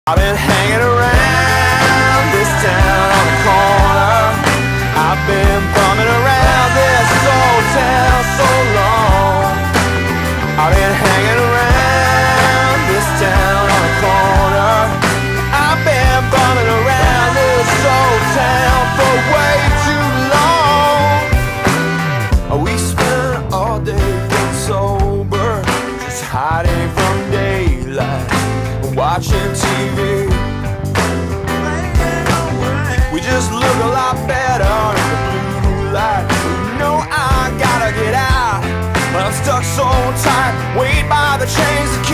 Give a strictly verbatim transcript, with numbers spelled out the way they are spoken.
I've been hanging around this town on the corner. I've been bumming around this old town so long. I've been hanging around this town on the corner. I've been bumming around this old town for way too long. We spent all day getting sober, just hiding from daylight, watching T V. We just look a lot better in the blue light. You know I gotta get out, but I'm stuck so tight, weighed by the chains that